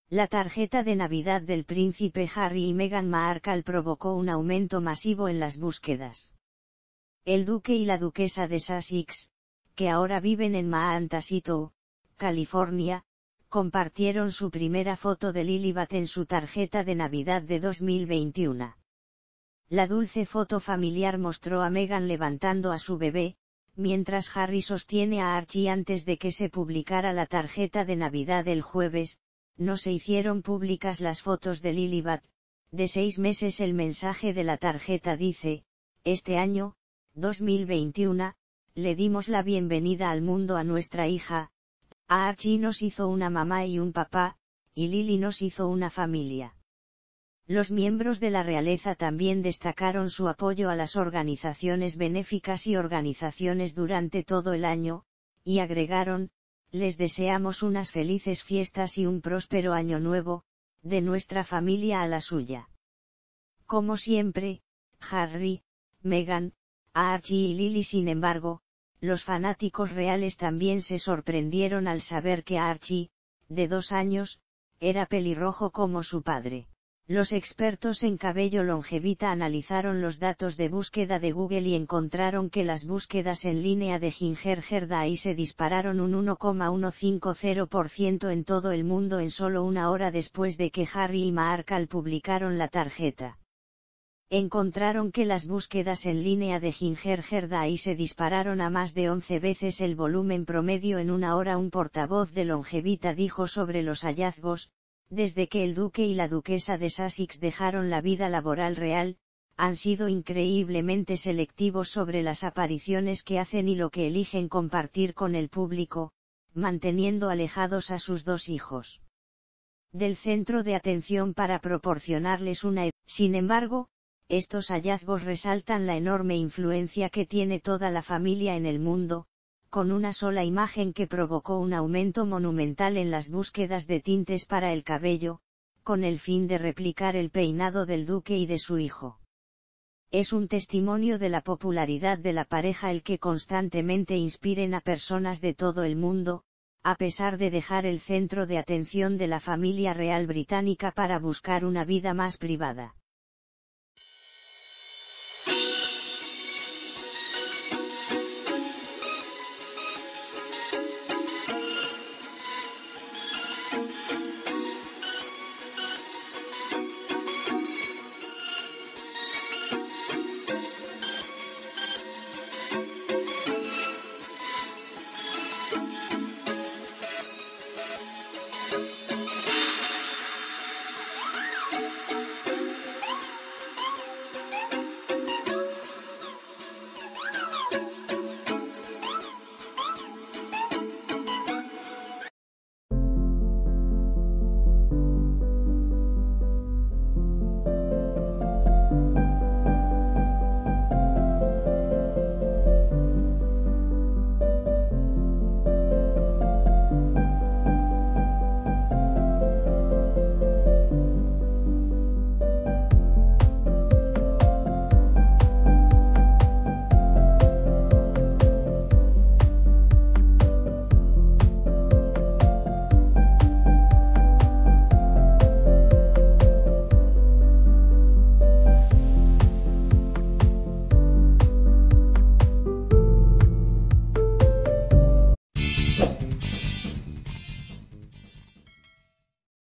La tarjeta de Navidad del príncipe Harry y Meghan Markle provocó un aumento masivo en las búsquedas. El duque y la duquesa de Sussex, que ahora viven en Mankato, California, compartieron su primera foto de Lilibet en su tarjeta de Navidad de 2021. La dulce foto familiar mostró a Meghan levantando a su bebé, mientras Harry sostiene a Archie. Antes de que se publicara la tarjeta de Navidad el jueves, no se hicieron públicas las fotos de Lilibet, de 6 meses. El mensaje de la tarjeta dice: este año, 2021, le dimos la bienvenida al mundo a nuestra hija. A Archie nos hizo una mamá y un papá, y Lily nos hizo una familia. Los miembros de la realeza también destacaron su apoyo a las organizaciones benéficas y organizaciones durante todo el año, y agregaron: les deseamos unas felices fiestas y un próspero año nuevo, de nuestra familia a la suya. Como siempre, Harry, Meghan, Archie y Lily. Sin embargo, los fanáticos reales también se sorprendieron al saber que Archie, de 2 años, era pelirrojo como su padre. Los expertos en cabello longevita analizaron los datos de búsqueda de Google y encontraron que las búsquedas en línea de Ginger Hair Dye se dispararon un 1,150% en todo el mundo en solo una hora después de que Harry y Markle publicaron la tarjeta. Encontraron que las búsquedas en línea de Ginger Hair Dye se dispararon a más de 11 veces el volumen promedio en una hora. Un portavoz de Longevita dijo sobre los hallazgos: desde que el duque y la duquesa de Sussex dejaron la vida laboral real, han sido increíblemente selectivos sobre las apariciones que hacen y lo que eligen compartir con el público, manteniendo alejados a sus 2 hijos del centro de atención para proporcionarles una. Sin embargo, estos hallazgos resaltan la enorme influencia que tiene toda la familia en el mundo, con una sola imagen que provocó un aumento monumental en las búsquedas de tintes para el cabello, con el fin de replicar el peinado del duque y de su hijo. Es un testimonio de la popularidad de la pareja el que constantemente inspiren a personas de todo el mundo, a pesar de dejar el centro de atención de la familia real británica para buscar una vida más privada.